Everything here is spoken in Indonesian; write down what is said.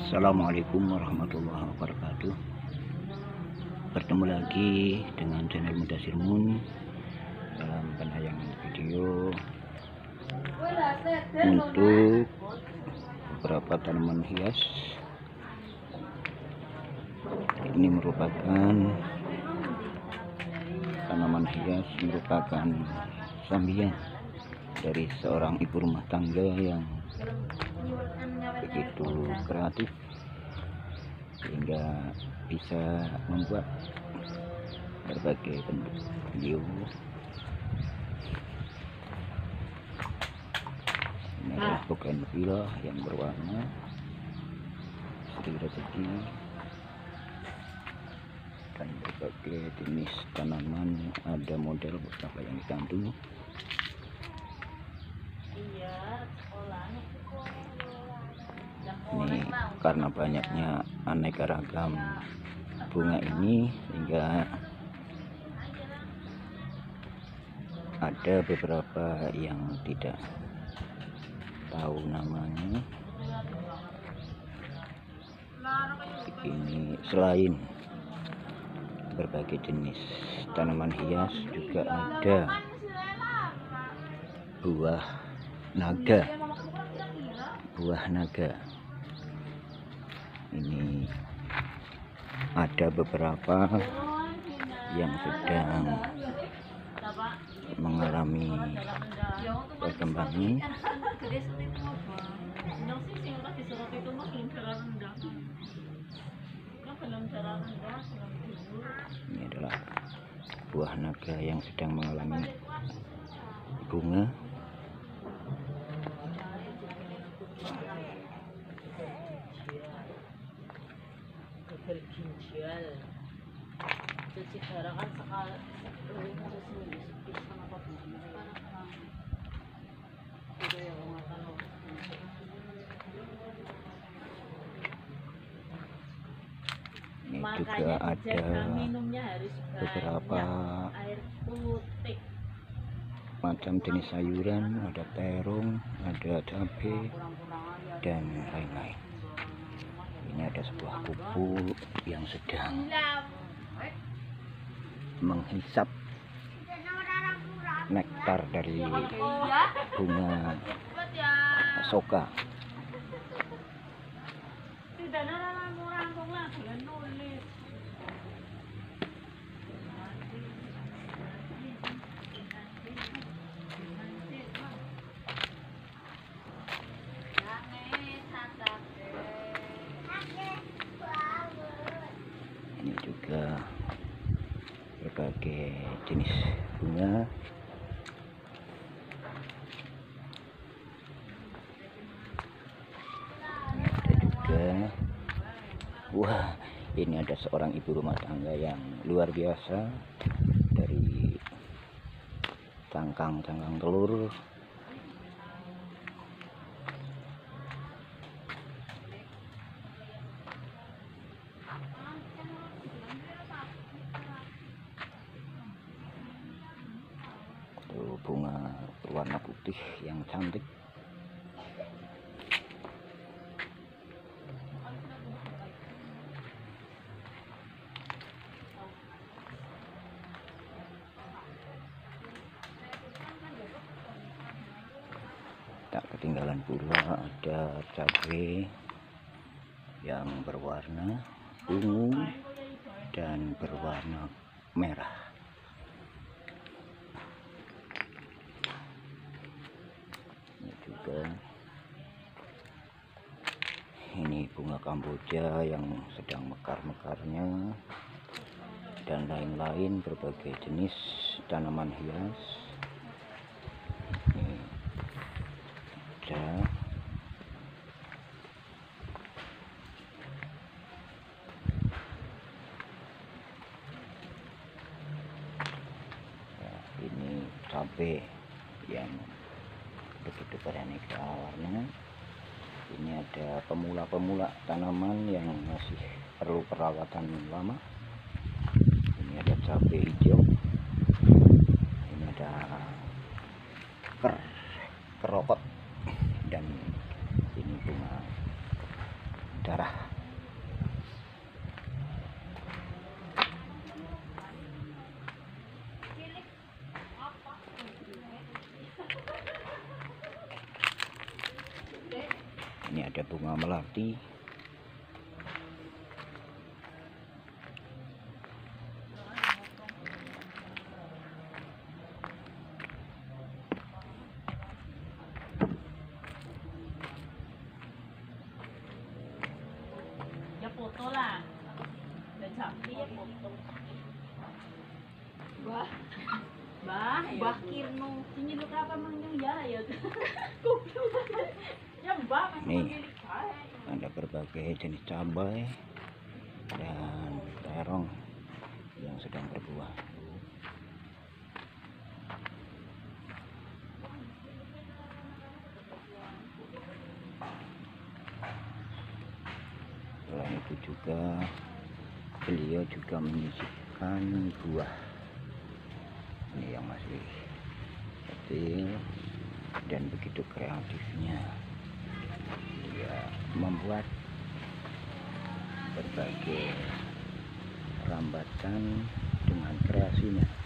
Assalamualaikum warahmatullahi wabarakatuh. Bertemu lagi dengan channel Mudasir Moon dalam penayangan video untuk beberapa tanaman hias. Ini merupakan tanaman hias, merupakan sambian dari seorang ibu rumah tangga yang begitu kreatif sehingga bisa membuat berbagai bentuk video. Ini adalah bougainvillea yang berwarna Sri Rezeki dan berbagai jenis tanaman, ada model beberapa yang digantung. Ini karena banyaknya aneka ragam bunga ini sehingga ada beberapa yang tidak tahu namanya. Ini selain berbagai jenis tanaman hias juga ada buah naga. Ini ada beberapa yang sedang mengalami perkembangan. Ini adalah buah naga yang sedang mengalami bunga. Berginjal cuci darah kan sekali ini juga ada beberapa macam jenis sayuran, ada terung, ada cabai dan lain-lain. Ini ada sebuah kupu yang sedang menghisap nektar dari bunga soka. Ini juga berbagai jenis bunga. Ini ada juga, wah, ini ada seorang ibu rumah tangga yang luar biasa. Dari cangkang telur bunga berwarna putih yang cantik. Tak ketinggalan pula ada cabai yang berwarna ungu dan berwarna merah. Ini bunga Kamboja yang sedang mekar-mekarnya dan lain-lain, berbagai jenis tanaman hias. Ini ada ya, ini cabai yang begitu beraneka warna. Ini ada pemula tanaman yang masih perlu perawatan lama. Ini ada cabai hijau. Ini ada kerokot dan ini bunga darah. ada bunga melati. Ya foto lah. Dan sapi ya foto. Bah. Bah Kirno. Sini lu apa mangyang ya. Ya bah masih Nih, pemilik saya. ada berbagai jenis cabai dan terong yang sedang berbuah. Selain itu juga beliau juga menyisipkan buah ini yang masih kecil, dan begitu kreatifnya dia membuat berbagai rambatan dengan kreasinya.